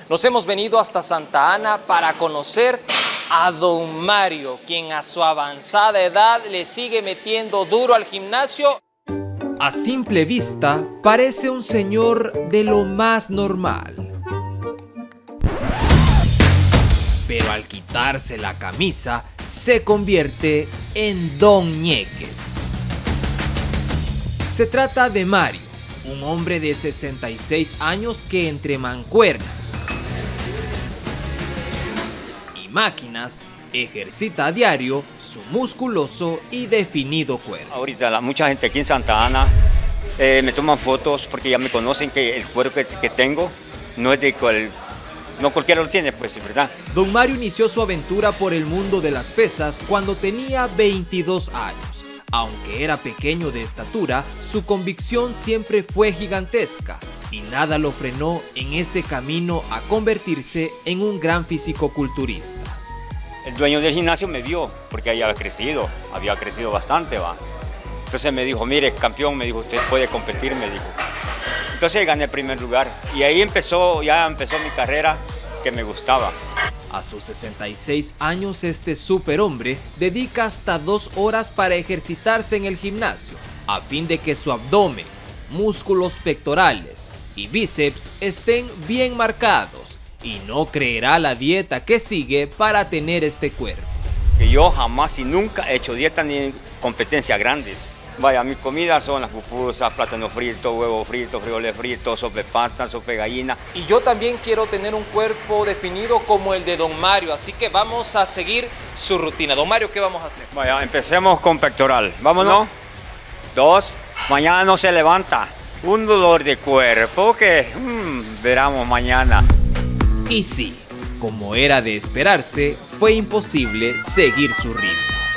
Nos hemos venido hasta Santa Ana para conocer a don Mario, quien a su avanzada edad le sigue metiendo duro al gimnasio. A simple vista, parece un señor de lo más normal. Pero al quitarse la camisa, se convierte en Don Ñeques. Se trata de Mario, un hombre de 66 años que entre mancuernas y máquinas ejercita a diario su musculoso y definido cuerpo. Ahorita mucha gente aquí en Santa Ana me toman fotos porque ya me conocen que el cuerpo que tengo no es de no cualquiera lo tiene, pues, ¿verdad? Don Mario inició su aventura por el mundo de las pesas cuando tenía 22 años. Aunque era pequeño de estatura, su convicción siempre fue gigantesca y nada lo frenó en ese camino a convertirse en un gran fisicoculturista. El dueño del gimnasio me vio porque había crecido bastante, va. Entonces me dijo, mire, campeón, me dijo, usted puede competir, me dijo. Entonces gané el primer lugar y ahí ya empezó mi carrera que me gustaba. A sus 66 años, este superhombre dedica hasta 2 horas para ejercitarse en el gimnasio, a fin de que su abdomen, músculos pectorales y bíceps estén bien marcados, y no creerá la dieta que sigue para tener este cuerpo. Yo jamás y nunca he hecho dieta ni competencias grandes. Vaya, mis comidas son las pupusas, plátano frito, huevo frito, frijoles fritos, sopa de pasta, sopa de gallina. Y yo también quiero tener un cuerpo definido como el de don Mario, así que vamos a seguir su rutina. Don Mario, ¿qué vamos a hacer? Vaya, empecemos con pectoral. Vámonos. 2, mañana no se levanta. Un dolor de cuerpo que veremos mañana. Y sí, como era de esperarse, fue imposible seguir su ritmo.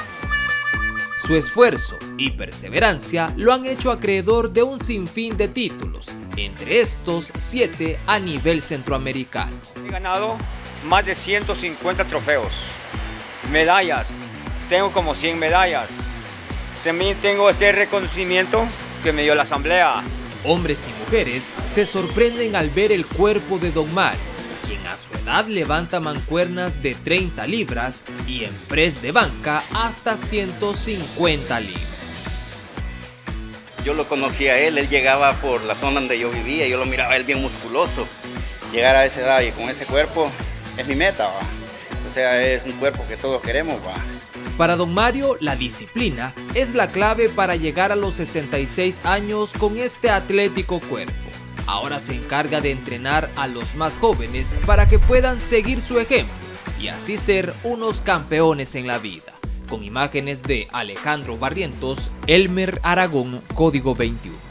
Su esfuerzo y perseverancia lo han hecho acreedor de un sinfín de títulos, entre estos 7 a nivel centroamericano. He ganado más de 150 trofeos, medallas, tengo como 100 medallas. También tengo este reconocimiento que me dio la asamblea. Hombres y mujeres se sorprenden al ver el cuerpo de don Mario, quien a su edad levanta mancuernas de 30 libras y en press de banca hasta 150 libras. Yo lo conocí a él llegaba por la zona donde yo vivía, yo lo miraba a él bien musculoso. Llegar a esa edad y con ese cuerpo es mi meta, ¿va? O sea, es un cuerpo que todos queremos, ¿va? Para don Mario, la disciplina es la clave para llegar a los 66 años con este atlético cuerpo. Ahora se encarga de entrenar a los más jóvenes para que puedan seguir su ejemplo y así ser unos campeones en la vida. Con imágenes de Alejandro Barrientos, Elmer Aragón, Código 21.